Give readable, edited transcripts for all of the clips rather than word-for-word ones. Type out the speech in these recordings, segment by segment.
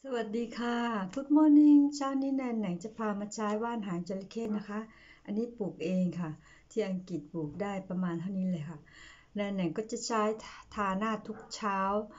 สวัสดีค่ะ Good morning เช้านี้แนนไหนจะพามาใช้ว่านหางจระเข้นะคะอันนี้ปลูกเองค่ะที่อังกฤษปลูกได้ประมาณเท่านี้เลยค่ะแนนไหนก็จะใช้ทาหน้าทุกเช้า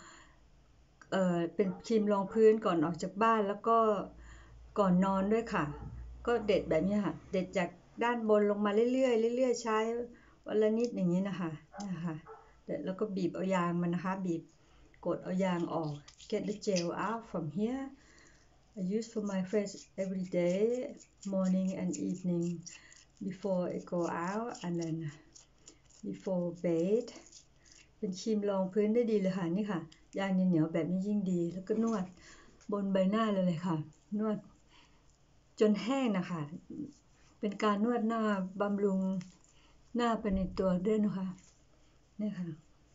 เป็นครีมรองพื้นก่อนออกจากบ้านแล้วก็ก่อนนอนด้วยค่ะก็เด็ดแบบนี้ค่ะเด็ดจากด้านบนลงมาเรื่อยๆเรื่อยๆใช้วันละนิดอย่างนี้นะคะเด็ดแล้วก็บีบเอายางมันนะคะบีบกดเอายางออก get the gel out from here I use for my face every day morning and evening before I go out and then before bed เป็นครีมรองพื้นได้ดีเลยค่ะนี่ค่ะยางเหนียวๆแบบนี้ยิ่งดีแล้วก็นวดบนใบหน้าเลยค่ะนวดจนแห้งนะคะเป็นการนวดหน้าบำรุงหน้าไปในตัวด้วยนะคะนี่ค่ะ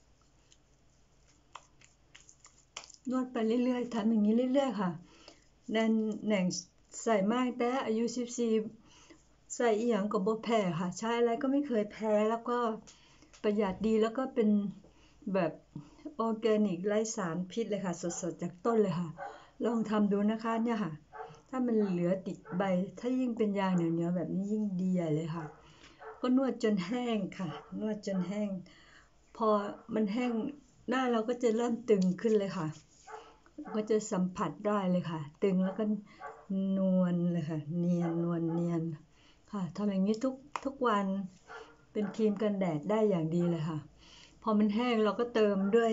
นวดไปเรื่อยๆทำอย่างนี้เรื่อยๆค่ะแหน่งใส่มากแต่อายุ14ใส่อีหยังก็บ่แพ้ค่ะใช้อะไรก็ไม่เคยแพ้แล้วก็ประหยัดดีแล้วก็เป็นแบบออร์แกนิกไร้สารพิษเลยค่ะสดๆจากต้นเลยค่ะลองทำดูนะคะเนี่ยค่ะถ้ามันเหลือติดใบถ้ายิ่งเป็นยางเหนียวๆแบบนี้ยิ่งดีใหญ่เลยค่ะก็นวดจนแห้งค่ะนวดจนแห้งพอมันแห้งหน้าเราก็จะเริ่มตึงขึ้นเลยค่ะก็จะสัมผัสได้เลยค่ะตึงแล้วก็นวลเลยค่ะเนียนนวลเนียนค่ะทำอย่างนี้ทุกวันเป็นครีมกันแดดได้อย่างดีเลยค่ะพอมันแห้งเราก็เติมด้วย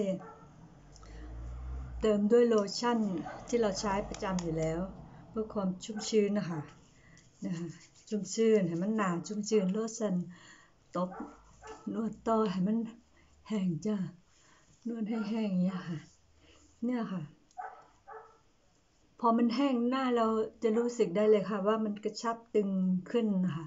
โลชั่นที่เราใช้ประจำอยู่แล้วเพื่อความชุ่มชื้นนะคะชุ่มชื้นให้มันหนาชุ่มชื้นโลชั่นตบนวดต่อให้มันแห้งจ้านวดให้แห้งอย่างนี้ค่ะเนี่ยค่ะพอมันแห้งหน้าเราจะรู้สึกได้เลยค่ะว่ามันกระชับตึงขึ้นนะคะ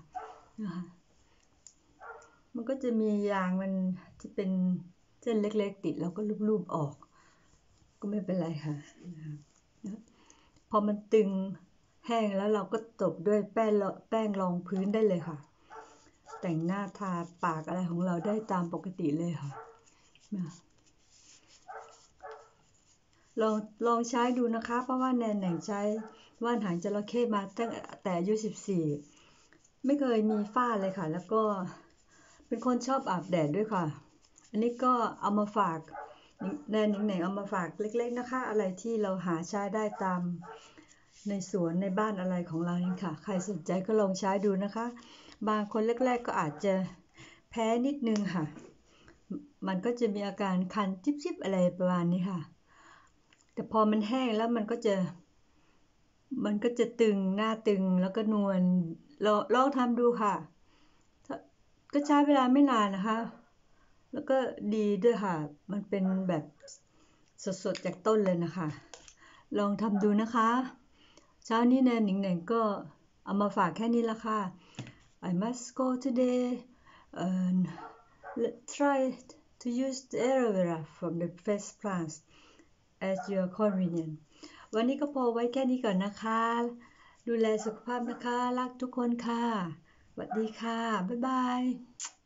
มันก็จะมียางมันจะเป็นเส้นเล็กๆติดแล้วก็ลูบๆออกก็ไม่เป็นไรค่ะพอมันตึงแห้งแล้วเราก็ตบด้วยแป้งรองพื้นได้เลยค่ะแต่งหน้าทาปากอะไรของเราได้ตามปกติเลยค่ะลองใช้ดูนะคะเพราะว่าแนนใช้ว่านหางจระเข้มาตั้งแต่อายุ14ไม่เคยมีฝ้าเลยค่ะแล้วก็เป็นคนชอบอาบแดดด้วยค่ะอันนี้ก็เอามาฝากแนนหนิงเอามาฝากเล็กๆนะคะอะไรที่เราหาใช้ได้ตามในสวนในบ้านอะไรของเราเองค่ะใครสนใจก็ลองใช้ดูนะคะบางคนแรกๆก็อาจจะแพ้นิดนึงค่ะมันก็จะมีอาการคันจิ๊บๆอะไรประมาณนี้ค่ะแต่พอมันแห้งแล้วมันก็จะตึงหน้าตึงแล้วก็นวลลองทำดูค่ะก็ใช้เวลาไม่นานนะคะแล้วก็ดีด้วยค่ะมันเป็นแบบสดๆจากต้นเลยนะคะลองทำดูนะคะเช้านี้แนนหนิงก็เอามาฝากแค่นี้ละค่ะ I must go today and try to use the aloe vera from the fresh plants as your convenient วันนี้ก็พอไว้แค่นี้ก่อนนะคะดูแลสุขภาพนะคะรักทุกคนค่ะสวัสดีค่ะบ๊ายบาย